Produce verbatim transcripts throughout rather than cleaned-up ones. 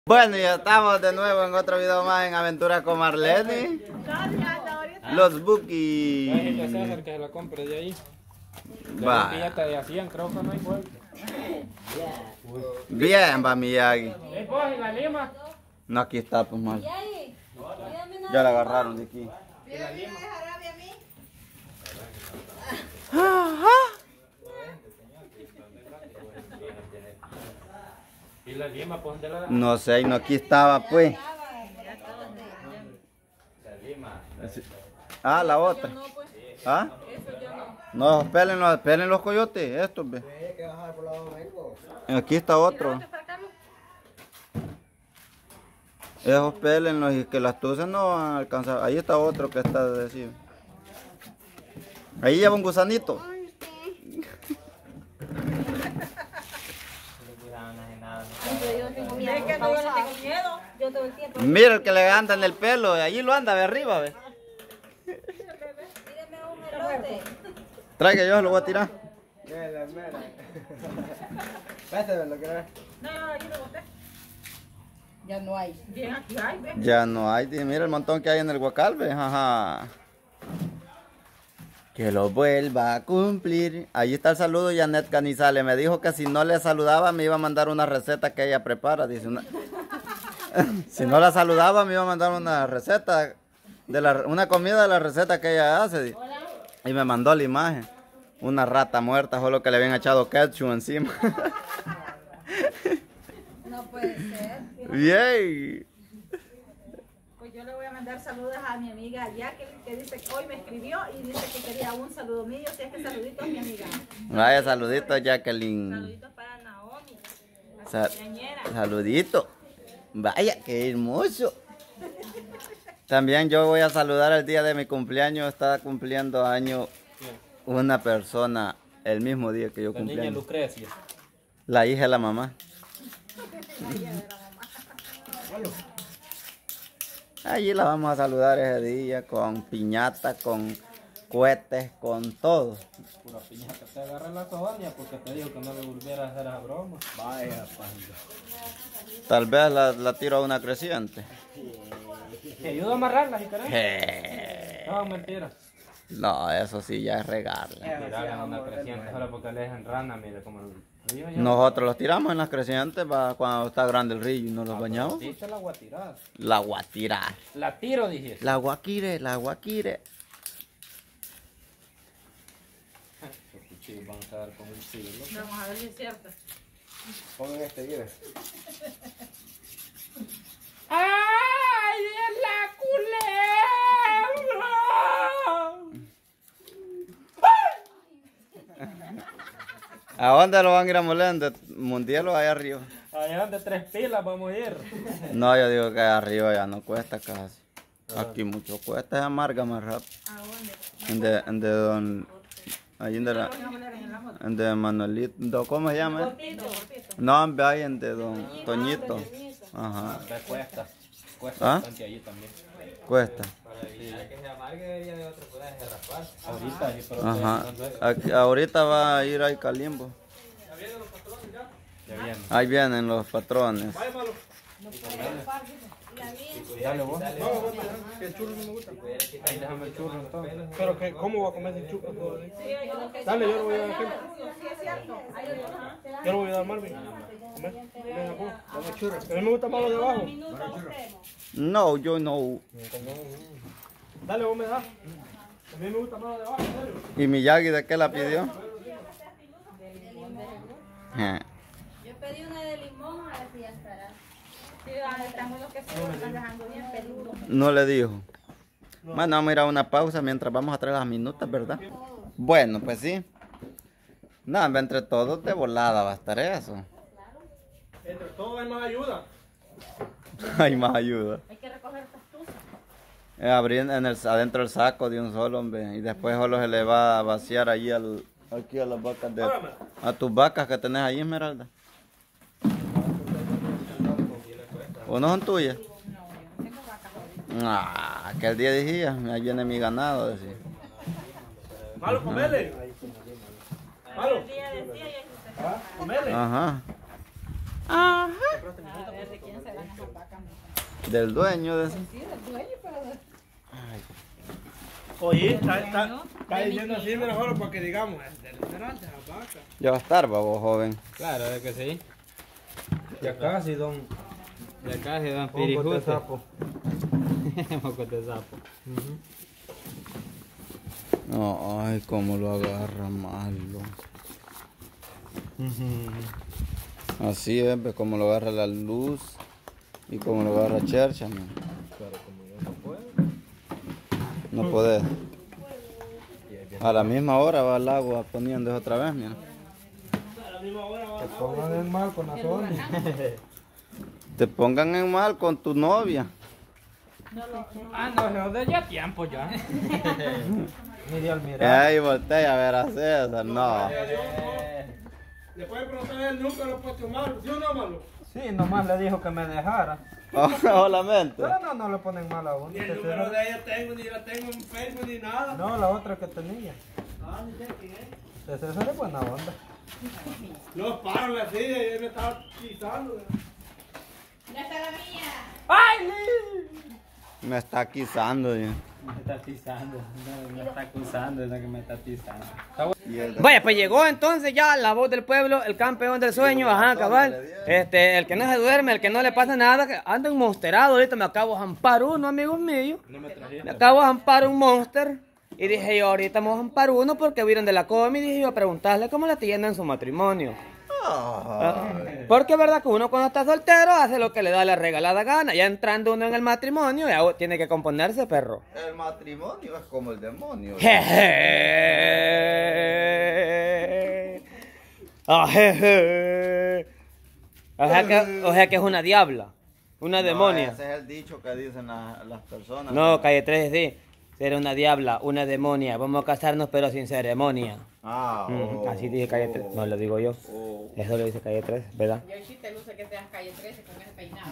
Bueno, ya estamos de nuevo en otro video más en Aventuras con Marlene. Los Bookies. Déjale a César que se la compre de ahí. Va. Pillata de hacían, creo que no hay vuelta. Bien, va Miyagi. ¿Eh, pues, y la lima? No, aquí está, pues mal. Ya la agarraron de aquí. ¿Y la lima? ¿Y la lima, pues, de la... No sé, no, aquí estaba, pues. La lima. Ah, la otra. ¿Ah? No, esperen los, esperen los coyotes, estos, ve. Aquí está otro. Esos pélenlos y que las tuces no van a alcanzar. Ahí está otro que está de decir. Ahí lleva un gusanito. Mira el que le anda en el pelo, allí lo anda de arriba, ve. Traiga, yo se lo voy a tirar. Ya no hay. Ya no hay, mira el montón que hay en el guacal, ve. Ajá. Que lo vuelva a cumplir. Ahí está el saludo, Janet Canizales. Me dijo que si no le saludaba me iba a mandar una receta que ella prepara. Dice una... si no la saludaba me iba a mandar una receta, de la... una comida de la receta que ella hace. Y me mandó la imagen. Una rata muerta, solo que le habían echado ketchup encima. No puede ser. Bien. Pues yo le voy a mandar saludos a mi amiga Jacqueline, que dice que hoy me escribió y dice que quería un saludo mío. Si es que saludito a mi amiga. Vaya, saluditos, Jacqueline. Saluditos para Naomi. Sa saludito. Vaya, qué hermoso. También yo voy a saludar el día de mi cumpleaños. Está cumpliendo año una persona el mismo día que yo cumplí. La niña Lucrecia. La hija de la mamá. Allí la vamos a saludar ese día con piñata, con cohetes, con todo. Pura piñata. Te agarra la Sonia porque te dijo que no le volviera a hacer esa broma. Vaya, panda. Tal vez la, la tiro a una creciente. ¿Te ayudo a amarrarla si querés? Eh. No, mentira. No, eso sí ya es regarle. Tirarla en una creciente solo porque le dejan rana, mire, como el río ya. Nosotros los tiramos en las crecientes para cuando está grande el río y nos los bañamos. Sí, te la voy a tirar. La voy a tirar. La tiro, dije. La guaquire, la guaquire. Los cuchillos van a quedar con un siglo. Vamos a ver si es cierto. Pongan este, mire. ¡Ay, es la culebra! ¿A dónde lo van a ir a moler? ¿Mundial o allá arriba? Allá de tres pilas vamos a ir. No, yo digo que allá arriba ya no cuesta casi. Aquí mucho cuesta, es amarga más rápido. ¿A dónde? En de, en de don... Ahí en de la... En de Manuelito, ¿cómo se llama? Cortito. No, hombre, ahí en de don Toñito. Ajá. Te cuesta. Cuesta ¿Ah? bastante allí también. Vicuesta. Ahorita, sí, pero Ajá. cuando es- Aquí- ahorita va a ir ahí Calimbo. Ya viene. Ahí vienen los patrones. Dale vos. Que el churro no me gusta. Ahí déjame el churro entonces. Pero que, ¿cómo va a comer sin churro? Dale, yo lo voy a dar a Yo lo voy a dar a Marvin. Comer. Venga, vos. Dame churro. A mí me gusta más lo de abajo. No, yo no. Dale, vos me das. A mí me gusta más lo de abajo, en serio. ¿Y Miyagi de qué la pidió? Eh. Yo pedí una de limón, a ver si ya estará. Sí, estamos los que se lo están dejando bien peludo. No le dijo. Bueno, vamos a ir a una pausa mientras vamos a traer las minutas, ¿verdad? Bueno, pues sí. No, entre todos de volada va a estar eso. Entre todos hay más ayuda. Hay más ayuda. Hay que recoger estas tuzas. Eh, abrir en el, adentro del saco de un solo, hombre. Y después solo se le va a vaciar allí al, aquí a las vacas de... A tus vacas que tenés ahí, Esmeralda. ¿O no son tuyas? Ah, aquel día decía, ahí viene mi ganado, decía. Malo, comele. Malo. Comele. Ajá. A ver de quién será. Del dueño de ese. Sí, del dueño, pero de... Oye, está, está, está diciendo así, mira, solo para que digamos, es del esperante, la vaca. Ya va a estar, babo, joven. Claro, es que sí. Ya casi, don. Ya casi, don Moco de Pirijute. sapo. Moco de sapo. No, ay, cómo lo agarra malo. Así es, ve cómo lo agarra la luz y cómo lo agarra Chercha, man. Pero como yo no puedo. No podés. A la misma hora va el agua poniendo otra vez, mira. A la misma hora va. Te pongan en mal con la zona. Te pongan en mal con tu novia. Ah, no, eso de ya tiempo ya. Ni de almirar. Ay, voltea a ver a César, no. Le pueden preguntar a él, nunca lo he puesto malo, ¿sí o no, malo? Sí, nomás le dijo que me dejara. Oh, solamente. Pero no, no le ponen mal a uno. Ni el número de ella tengo, ni la tengo en Facebook, ni nada. No, la otra que tenía. Ah, ni sé quién es. De César es buena onda. No, paro la silla y él me estaba pisando. ¡Ya está la mía! ¡Ay! Me está quizando, ya. Me está pisando. No, me está acusando, es la que me está pisando. Y el- Vaya, pues llegó entonces ya la voz del pueblo, el campeón del sueño, ajá, cabal. Este, el que no se duerme, el que no le pasa nada, que anda un monsterado. Ahorita me acabo de jampar uno, amigos míos. Me acabo de jampar un monster. Y dije yo, ahorita me voy a jampar uno porque vieron de la comi. Y dije yo a preguntarle cómo la tienen en su matrimonio. Ah, Porque es verdad que uno cuando está soltero hace lo que le da la regalada gana. Ya entrando uno en el matrimonio, ya tiene que componerse, perro. El matrimonio es como el demonio. Jeje. Ah, jeje. O sea que, o sea que es una diabla, una No, demonia. ese es el dicho que dicen la- las personas. No, calle tres sí. Ser una diabla, una demonia. Vamos a casarnos pero sin ceremonia. Ah, Mm, oh, Así dice calle tres. No lo digo yo. oh. Eso lo dice calle tres, ¿verdad? Yo sí te luce que seas calle trece con ese peinado.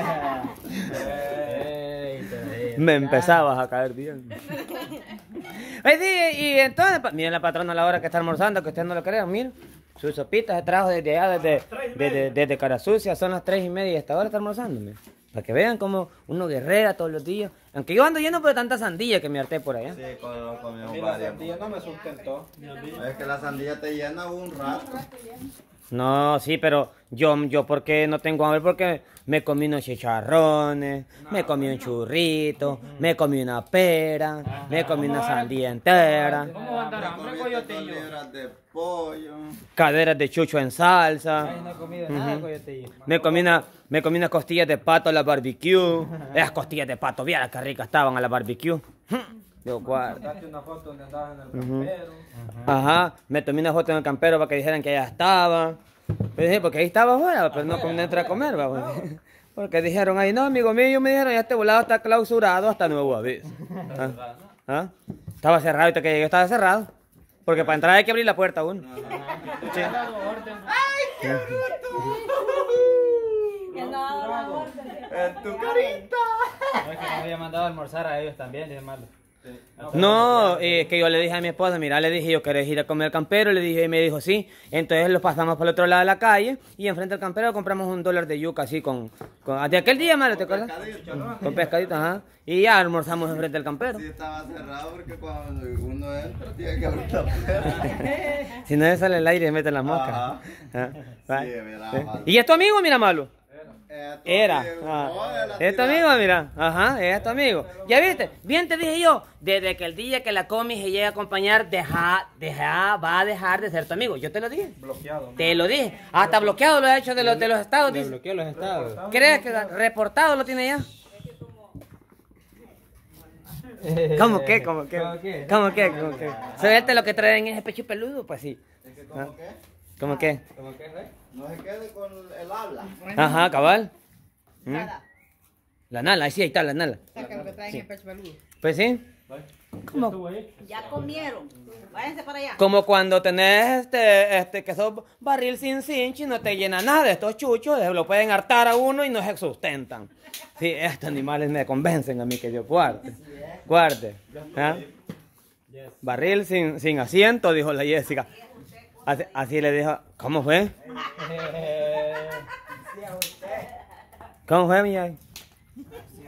Me empezabas a caer bien. Ay, sí, y entonces, pa- miren la patrona a la hora que está almorzando, que ustedes no lo crean, miren. Sus sopitas se trajo desde allá, desde, desde, desde Cara Sucia, son las tres y media y hasta ahora está almorzando, miren. Para que vean como uno guerrera todos los días. Aunque yo ando lleno por tanta sandía que me harté por allá. Sí, con lo comimos A mí la varias. sandía no me sustentó. Es que la sandía te llena un rato. No, sí, pero yo, yo porque no tengo hambre, porque me comí unos chicharrones, me comí un churrito, me comí una pera, me comí una sandía entera, ¿Cómo va a andar hambre, Comiste dos coyotillo? libras de pollo. caderas de chucho en salsa. Ay, no he comido nada, coyotillo. Me comí una, me comí unas costillas de pato a la barbecue. Esas costillas de pato, viera qué ricas estaban a la barbecue. Yo guarda. Date una foto donde andabas en el campero. Ajá, me tomé una foto en el campero para que dijeran que allá estaba. Pero dije, porque ahí estaba afuera, pero no, no entré a comer, va, pues. Porque dijeron ahí, no, amigo mío, me dijeron, ya este volado está clausurado hasta nuevo aviso. ¿Ah? ¿Ah? Estaba cerrado, ahorita que llegué estaba cerrado. Porque para entrar hay que abrir la puerta uno. Sí. Ya no hago la orden. En tu carita. No, es que me había mandado a almorzar a ellos también, dije malo. No, eh, es que yo le dije a mi esposa, mira, le dije, yo querés ir a comer al campero, le dije, y me dijo, sí. Entonces lo pasamos por el otro lado de la calle y enfrente al campero compramos un dólar de yuca así con... con de aquel día, madre, ¿te acuerdas? Con pescadito, ajá. Y ya almorzamos enfrente del campero. Sí, estaba cerrado porque cuando uno entra tiene que abrir la puerta. Si no le sale el aire, mete las moscas. Ajá. Ah, va. Sí, mira, Sí. malo. ¿Y es tu amigo, mira, malo? Eh, tú, Era. amigo, Ah. joder, la Es tu tira. amigo, mira. Ajá, es tu amigo. Ya viste, bien te dije yo, desde que el día que la comi se llegue a acompañar, deja, deja, va a dejar de ser tu amigo. Yo te lo dije. Bloqueado. Te lo dije. Hasta bloqueado lo ha hecho de los, de los estados. Le Dice. bloqueó los estados. ¿Crees que reportado lo tiene ya? ¿Cómo que? ¿Cómo que? ¿Cómo qué? ¿Cómo que? ¿Cómo que? ¿Sabes lo que traen es ese pecho peludo? Pues sí. ¿Cómo qué? ¿Cómo que? ¿Cómo que, eh? No se quede con el habla. Ajá, cabal. ¿Mm? Nada. La nala, ahí sí, ahí está la nala. Saca lo que traen el pecho peludo. Pues sí. ¿Cómo? ¿Estuvo ahí? Ya comieron. Váyanse para allá. Como cuando tenés este, este, que sos barril sin cinchi, no te llena nada de estos chuchos, lo pueden hartar a uno y no se sustentan. Sí, estos animales me convencen a mí que yo guarde. Guarde. ¿Ah? Barril sin, sin asiento, dijo la Jessica. Así, así le dijo, ¿cómo fue? ¿Cómo fue, mi ay?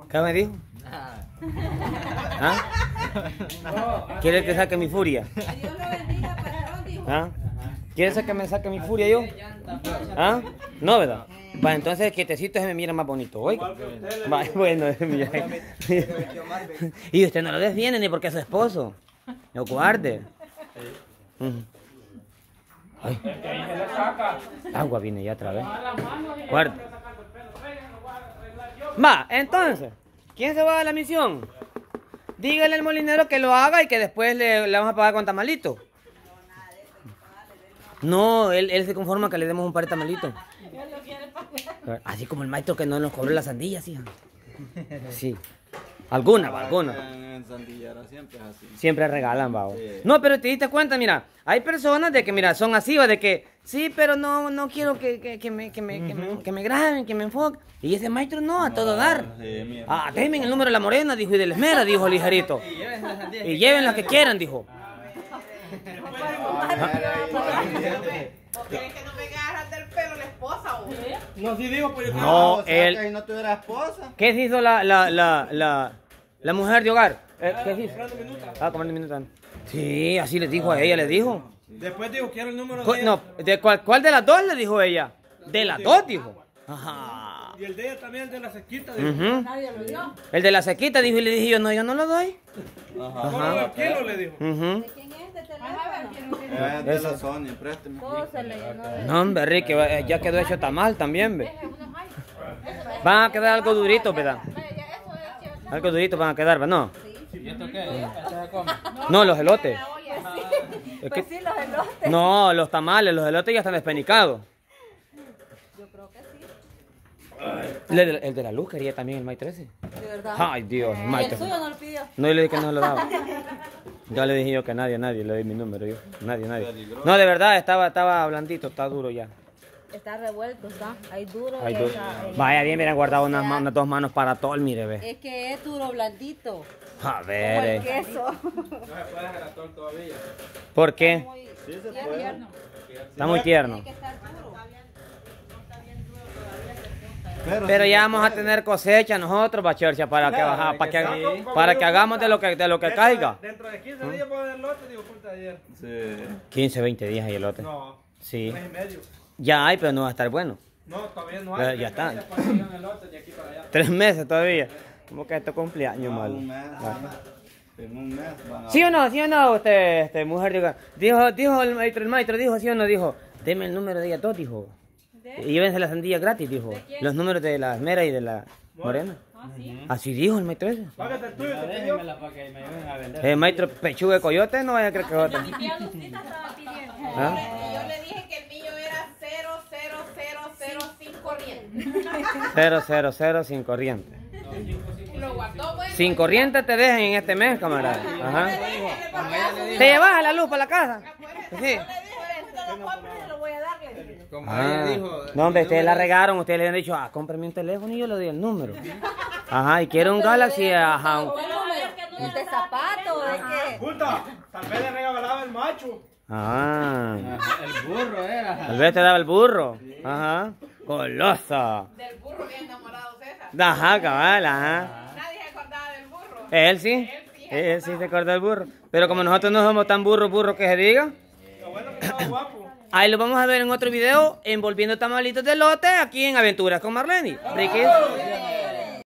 ¿Qué me dijo? ¿Ah? ¿Quieres que saque mi furia? Dios lo bendiga, patrón, dijo. ¿Ah? ¿Quieres que me saque mi furia yo? ¿Ah? No, ¿verdad? Va, entonces quietecito se me mira más bonito, oiga. Va, bueno, mira. Y usted no lo defiende ni porque es su esposo. Lo guarde. Ujú. Ay. Agua viene ya otra vez. Guarde. Va, entonces, ¿quién se va a la misión? Dígale al molinero que lo haga y que después le, le vamos a pagar con tamalito. No, él, él se conforma que le demos un par de tamalitos. Así como el maestro que no nos cobró las sandías, hija. Sí. Alguna, va, alguna. En Sandillera siempre es así. Siempre regalan, va. Sí. No, pero te diste cuenta, mira, hay personas de que, mira, son así, va, de que, sí, pero no, no quiero que, que, que, me, que, me, que, me, que me graben, que me enfoquen. Y ese maestro no, a todo dar. Sí, mira. Ah, denme el número de la morena, dijo, y de la esmera, dijo el ligerito. Y lleven las que quieran, dijo. ¿O crees que no me agarras del pelo la esposa o qué? No, sí digo, pues yo No, o sea, él- que ahí no tuviera esposa. ¿Qué se hizo la, la, la, la, la mujer de hogar? Eh, ¿Qué se hizo? Ah, comer minutos. Sí, así le dijo a ella, le dijo. Después digo, quiero el número Cu- de No, ¿de cuál, cuál de las dos le dijo ella? De las dos, dijo. Ajá. Y el de ella también, el de la sequita. Digo, Ujú. Nadie lo dio. El de la sequita dijo y le dije yo, no, yo no lo doy. ¿cómo lo quiero? Le dijo. Ujú. ¿Quién es este teléfono? Es de la Sony, présteme. Todo se le llenó de... No, hombre, Ricky, eh, ya quedó hecho tamal también, ve. Van a quedar algo durito, ¿verdad? Algo durito van a quedar, ¿verdad? No. ¿Y esto qué? ¿Esto se come? No, los elotes. Es Pues que- sí, los elotes. No, los tamales, los elotes ya están despenicados. Yo creo que sí. El de, el de la luz quería también el maestro ese. De verdad. Ay, Dios, ¿Y el maestro. suyo no lo pidió? No, yo le dije que no se lo daba. Ya le dije yo que nadie, nadie le doy mi número yo. Nadie, nadie. No, de verdad, estaba, estaba blandito, está duro ya. Está revuelto, está. Hay duro. Ay, y duro. está- Vaya bien, me han guardado unas, ma- unas dos manos para todo el mire, ve. Es que es duro blandito. A Como ver, el eh. queso. No se puede hacer atol todavía. ¿Por qué? Muy Sí se muy puede. tierno. Está muy tierno. Tiene que estar duro. Pero ya vamos a tener cosecha nosotros, Bachorcha, para que baja, para que, para que hagamos de lo que, de lo que caiga. Dentro de quince días puedo el lote, digo, punta ayer. Sí. quince, veinte días ahí el lote. No, Sí. mes y medio. Ya hay, pero no va a estar bueno. No, todavía no Ya, hay. ya está. Después llegan elotes de aquí para allá. Tres meses todavía. ¿Cómo que esto cumpleaños, Ah, malo? un mes. En un mes van a... ¿Sí o no? ¿Sí o no, usted, este, mujer de hogar? Dijo, dijo el maestro, el maestro dijo, ¿sí o no? Dijo, deme el número de ella todo, dijo. Y llévense la sandía gratis, dijo. Los números de la esmera y de la morena. Así dijo el maestro ese. Págate el tuyo, te pidió. Déjenmela para que me ayuden a vender. El maestro pechuga de coyote no vaya a creer que es otro. ¿Ah? Y yo le dije que el mío era cero cero cero cero sin corriente. Cero, cero, cero, sin corriente. Y lo guardó, bueno. Sin corriente te dejan en este mes, camarada. Ajá. Yo ¿Te llevas a la luz para la casa? Sí. Le dije, "Usted lo compra y se lo voy a dar", le dije. Como Ah. ella dijo. No, hombre, ustedes la regaron, ustedes le han dicho, ah, cómprame un teléfono y yo le doy el número. Ajá, y quiero un Galaxy, ajá. un- ¿Cuál número? ¿El de zapato? ¿De qué? Puta, tal vez le regalaba el macho. Ah, El burro era. tal vez te daba el burro. Ajá, golosa. del burro bien enamorado César. Ajá, cabal, ajá. Nadie se acordaba del burro. Él sí, él sí se acordó del burro. Pero como nosotros no somos tan burros, burros que se diga, Lo bueno que estaba guapo. ahí lo vamos a ver en otro video, envolviendo tamalitos de lote aquí en Aventuras con Marlene. Ricky.